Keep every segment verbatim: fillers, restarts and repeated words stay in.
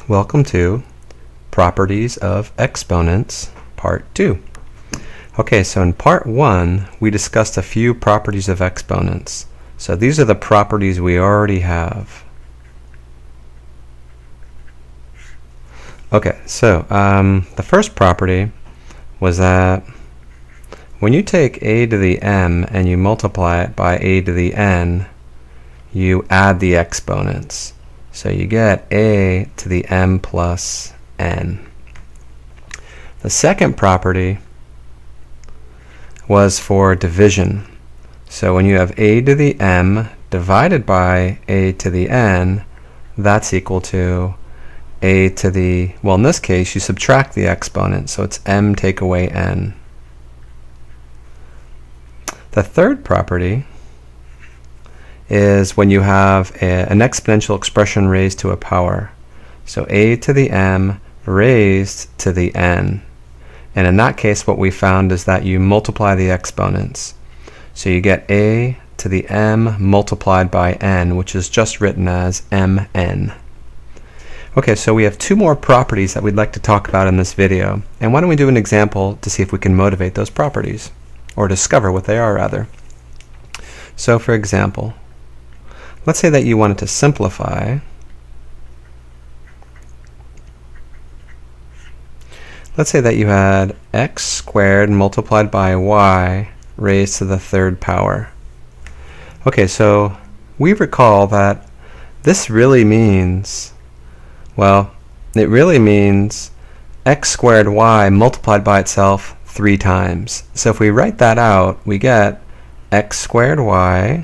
Welcome to Properties of Exponents, Part two. Okay, so in Part one, we discussed a few properties of exponents. So these are the properties we already have. Okay, so um, the first property was that when you take a to the m and you multiply it by a to the n, you add the exponents. So you get a to the m plus n. The second property was for division. So when you have a to the m divided by a to the n, that's equal to a to the, well, in this case you subtract the exponent, so it's m take away n. The third property is when you have a, an exponential expression raised to a power. So a to the m raised to the n. And in that case what we found is that you multiply the exponents. So you get a to the m multiplied by n, which is just written as mn. Okay, so we have two more properties that we'd like to talk about in this video. And why don't we do an example to see if we can motivate those properties, or discover what they are rather. So for example, let's say that you wanted to simplify. Let's say that you had x squared multiplied by y raised to the third power. Okay, so we recall that this really means, well, it really means x squared y multiplied by itself three times. So if we write that out, we get x squared y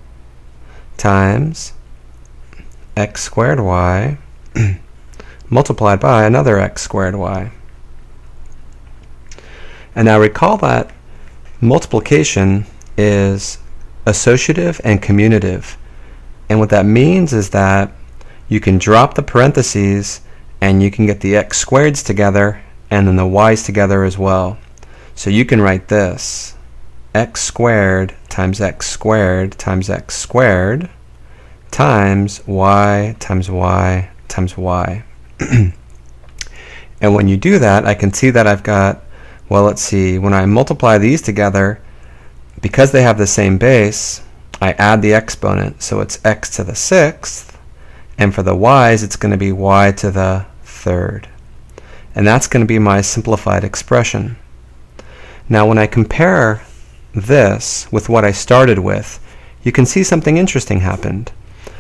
times x squared y multiplied by another x squared y. And now recall that multiplication is associative and commutative. And what that means is that you can drop the parentheses and you can get the x squareds together and then the y's together as well. So you can write this: x squared times x squared times x squared times y times y times y. And when you do that, I can see that I've got, well, let's see, when I multiply these together, because they have the same base, I add the exponent, so it's x to the sixth, and for the y's it's going to be y to the third. And that's going to be my simplified expression. Now when I compare this with what I started with, you can see something interesting happened.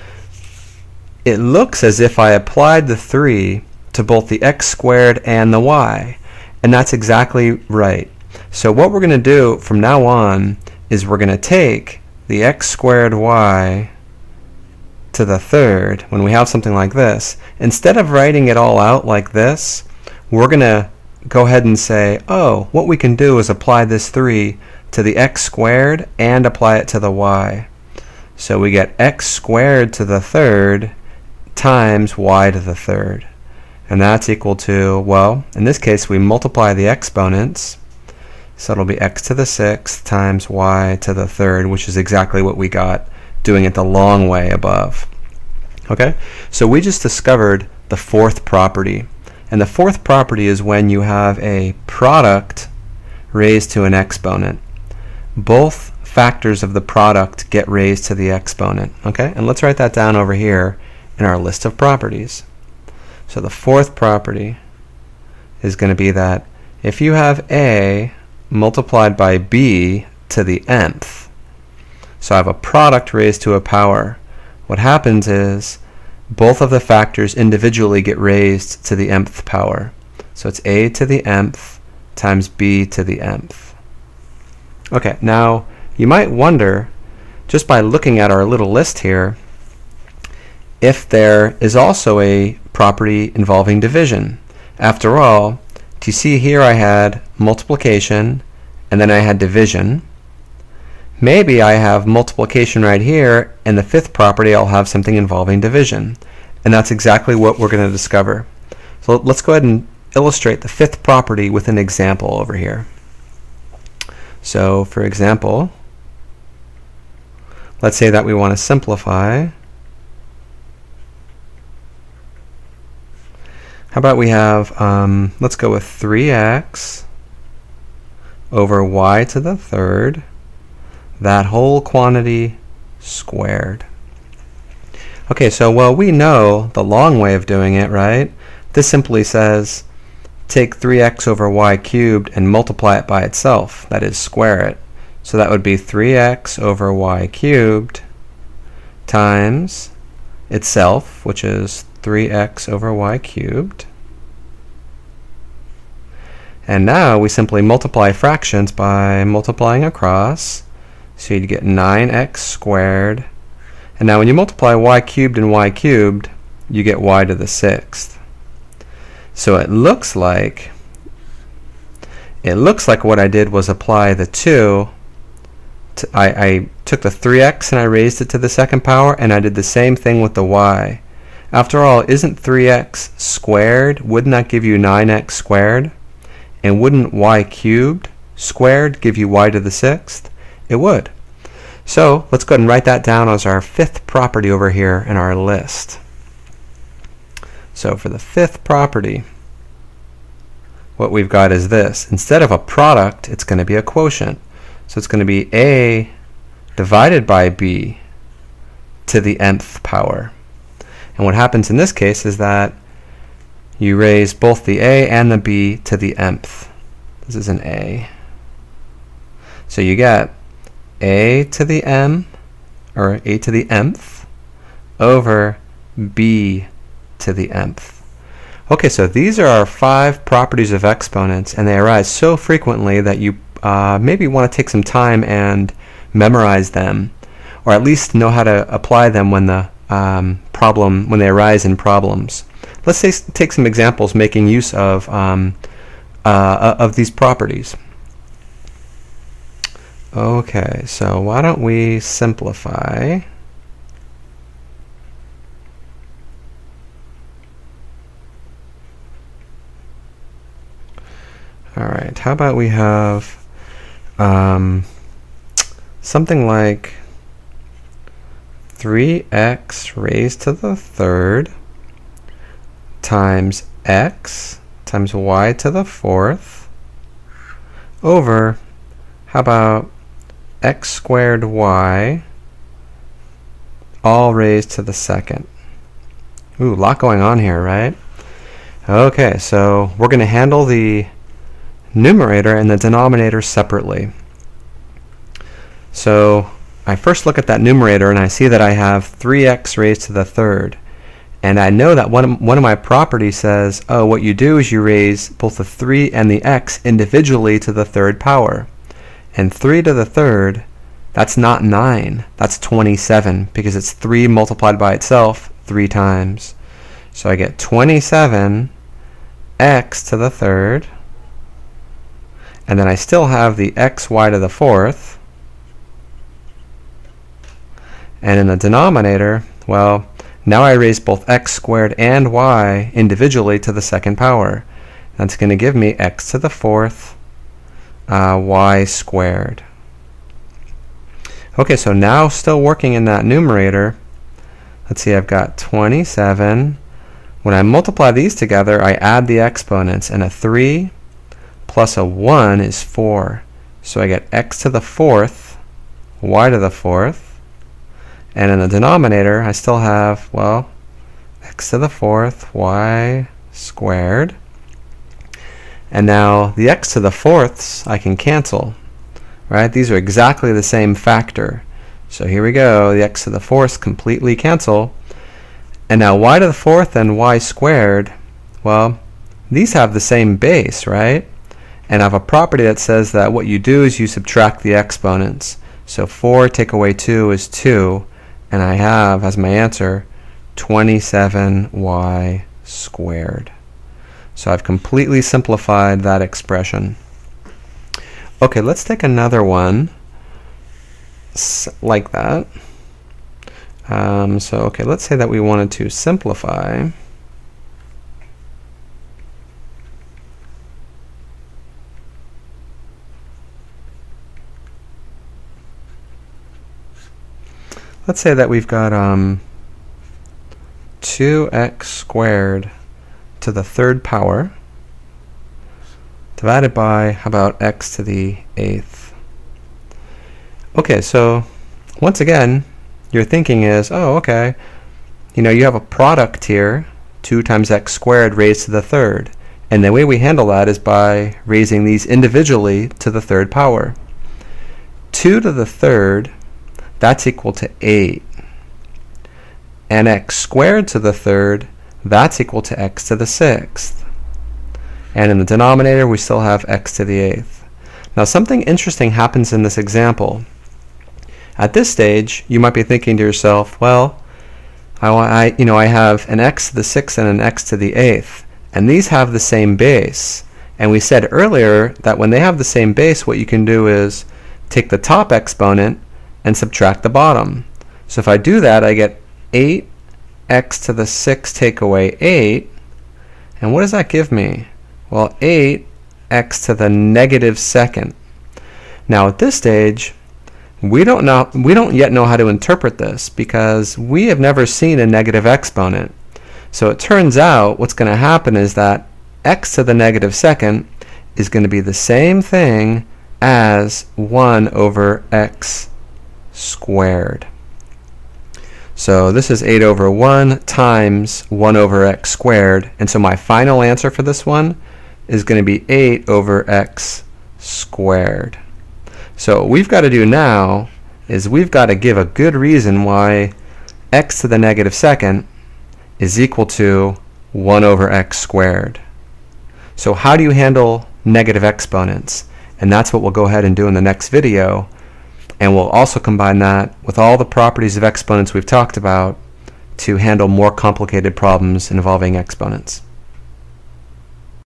It looks as if I applied the three to both the x squared and the y, and that's exactly right. So what we're going to do from now on is we're going to take the x squared y to the third, when we have something like this, instead of writing it all out like this, we're going to go ahead and say, oh, what we can do is apply this three to the x squared and apply it to the y. So we get x squared to the third times y to the third. And that's equal to, well, in this case we multiply the exponents, so it'll be x to the sixth times y to the third, which is exactly what we got doing it the long way above. Okay, so we just discovered the fourth property. And the fourth property is when you have a product raised to an exponent. Both factors of the product get raised to the exponent. Okay, and let's write that down over here in our list of properties. So the fourth property is going to be that if you have a multiplied by b to the nth, so I have a product raised to a power, what happens is both of the factors individually get raised to the nth power. So it's a to the nth times b to the nth. Okay, now you might wonder, just by looking at our little list here, if there is also a property involving division. After all, do you see here I had multiplication and then I had division. Maybe I have multiplication right here, and the fifth property I'll have something involving division. And that's exactly what we're going to discover. So let's go ahead and illustrate the fifth property with an example over here. So for example, let's say that we want to simplify How about we have, um, let's go with three x over y to the third, that whole quantity squared. Okay, so well, we know the long way of doing it, right? This simply says take three x over y cubed and multiply it by itself, that is, square it. So that would be three x over y cubed times itself, which is three x over y cubed. And now we simply multiply fractions by multiplying across. So you'd get nine x squared. And now when you multiply y cubed and y cubed, you get y to the sixth. So it looks like, it looks like what I did was apply the two. To, I, I took the three x and I raised it to the second power, and I did the same thing with the y. After all, isn't three x squared? Wouldn't that give you nine x squared? And wouldn't y cubed squared give you y to the sixth? It would. So let's go ahead and write that down as our fifth property over here in our list. So for the fifth property, what we've got is this. Instead of a product, it's going to be a quotient. So it's going to be a divided by b to the nth power. And what happens in this case is that you raise both the a and the b to the nth. This is an a. So you get a to the m, or a to the nth, over b to the nth. Okay, so these are our five properties of exponents, and they arise so frequently that you uh, maybe want to take some time and memorize them, or at least know how to apply them when the um, problem, when they arise in problems. Let's say, take some examples making use of um, uh, of these properties. Okay, so why don't we simplify? All right, how about we have um, something like three x raised to the third times x times y to the fourth over, how about x squared y all raised to the second. Ooh, a lot going on here, right? Okay, so we're going to handle the numerator and the denominator separately. So I first look at that numerator and I see that I have three x raised to the third. And I know that one of, one of my properties says, oh, what you do is you raise both the three and the x individually to the third power. And three to the third, that's not nine, that's twenty-seven, because it's three multiplied by itself three times. So I get twenty-seven x to the third, and then I still have the xy to the fourth. And in the denominator, well, now I raise both x squared and y individually to the second power. That's going to give me x to the fourth uh, y squared. Okay, so now still working in that numerator, let's see, I've got twenty-seven. When I multiply these together, I add the exponents, and a three plus a one is four. So I get x to the fourth, y to the fourth. And in the denominator, I still have, well, x to the fourth, y squared. And now the x to the fourths I can cancel, right? These are exactly the same factor. So here we go, the x to the fourths completely cancel. And now y to the fourth and y squared, well, these have the same base, right? And I have a property that says that what you do is you subtract the exponents. So four take away two is two. And I have, as my answer, twenty-seven y squared. So I've completely simplified that expression. Okay, let's take another one like that. Um, so, okay, let's say that we wanted to simplify. Let's say that we've got um, two x squared to the third power divided by, how about x to the eighth? Okay, so once again, your thinking is, oh, okay, you know, you have a product here, two times x squared raised to the third. And the way we handle that is by raising these individually to the third power. two to the third, that's equal to eight. And x squared to the third, that's equal to x to the sixth. And in the denominator, we still have x to the eighth. Now, something interesting happens in this example. At this stage, you might be thinking to yourself, well, I, I, you know, I have an x to the sixth and an x to the eighth, and these have the same base. And we said earlier that when they have the same base, what you can do is take the top exponent and subtract the bottom. So if I do that, I get eight x to the sixth take away eight. And what does that give me? Well, eight x to the negative second. Now at this stage, we don't know, we don't yet know how to interpret this because we have never seen a negative exponent. So it turns out what's going to happen is that x to the negative second is going to be the same thing as one over x squared. So this is eight over one times one over x squared. And so my final answer for this one is going to be eight over x squared. So what we've got to do now is we've got to give a good reason why x to the negative second is equal to one over x squared. So how do you handle negative exponents? And that's what we'll go ahead and do in the next video. And we'll also combine that with all the properties of exponents we've talked about to handle more complicated problems involving exponents.